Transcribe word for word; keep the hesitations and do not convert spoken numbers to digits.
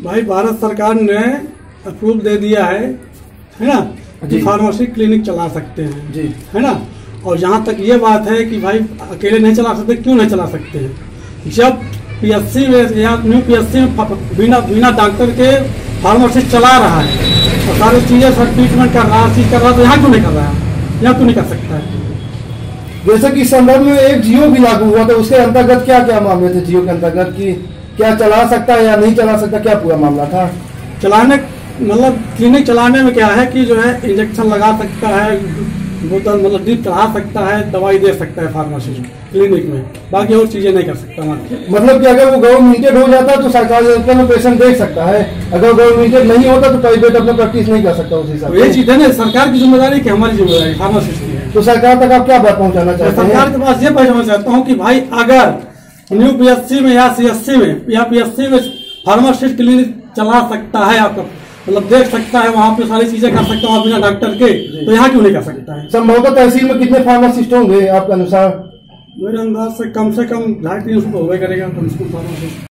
भाई भारत सरकार ने अप्रूव दे दिया है है ना कि फार्मेसी क्लिनिक चला सकते हैं जी, है ना। और जहाँ तक ये बात है कि भाई अकेले नहीं चला सकते, क्यों नहीं चला सकते हैं? जब पीएचसी में या न्यू पीएचसी में बिना बिना डॉक्टर के फार्मेसी चला रहा है और सारी चीजें सब ट्रीटमेंट कर रहा है, चीज कर रहा है, तो यहाँ क्यों नहीं कर रहा है? यहाँ क्यों नहीं कर सकता है? जैसे कि संदर्भ में एक जियो भी लागू हुआ तो उसके अंतर्गत क्या क्या मामले थे? जियो के अंतर्गत की क्या चला सकता है या नहीं चला सकता, क्या पूरा मामला था? चलाने मतलब क्लिनिक चलाने में क्या है कि जो है इंजेक्शन लगा सकता है, बोतल मतलब ड्रिप चढ़ा सकता है, दवाई दे सकता है फार्मेसी क्लिनिक में, बाकी और चीजें नहीं कर सकता। मतलब कि अगर वो गवर्नमेंटेड हो जाता है तो सरकारी में पेशेंट देख सकता है, अगर गवर्नमेंटेड नहीं होता तो प्राइवेट अपना प्रैक्टिस नहीं कर सकता उस हिसाब से। ये चीज है ना, सरकार की जिम्मेदारी की हमारी जिम्मेदारी फार्मासिस्ट की है। तो सरकार तक आप क्या बात पहुँचाना चाहते हैं? सरकार के पास ये पहुँचाना चाहता हूँ कि भाई अगर न्यू पीएचसी में या सीएचसी में या पीएचसी में फार्मासिस्ट क्लिनिक चला सकता है, आपका मतलब देख सकता है, वहाँ पे सारी चीजें कर सकता है बिना डॉक्टर के, तो यहाँ क्यों नहीं कर सकता है? संभवतः तहसील में कितने फार्मासिस्ट होंगे आपके अनुसार? मेरे अंदाज से कम से कम ढाई तीन सौ हो गए करेगा कम से कम फार्मासिस्ट।